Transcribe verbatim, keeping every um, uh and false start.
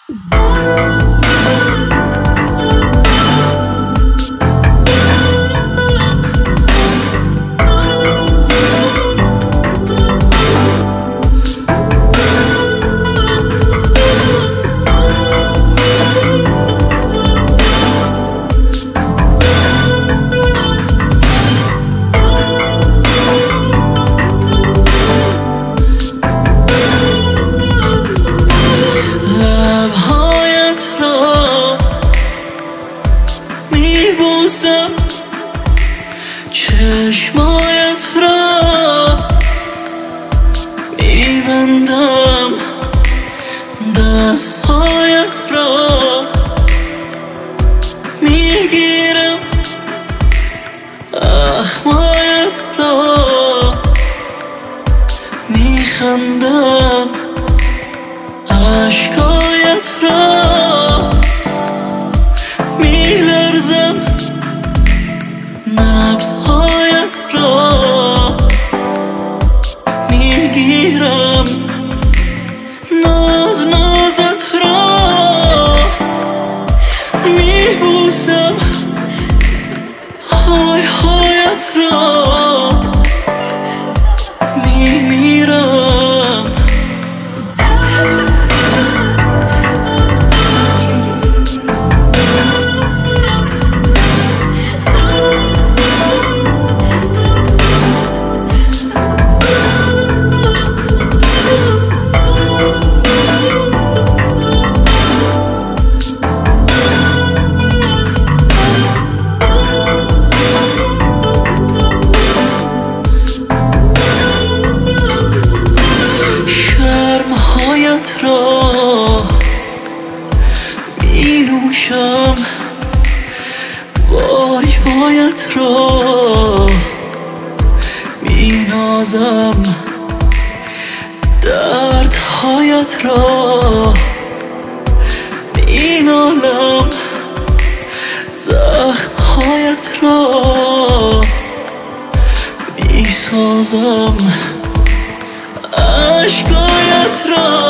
چشمایت را میبندم، دستهایت را میگیرم، اخمایت را میخندم، اشکایت را میلرزم، نبضهایت را میگیرم، ناز نازت را میبوسم، های هایت را میمیرم. را می نوشم، وای وایت را می نازم، دردهایت را می نالم، زخمهایت را می سازم، اشکایت را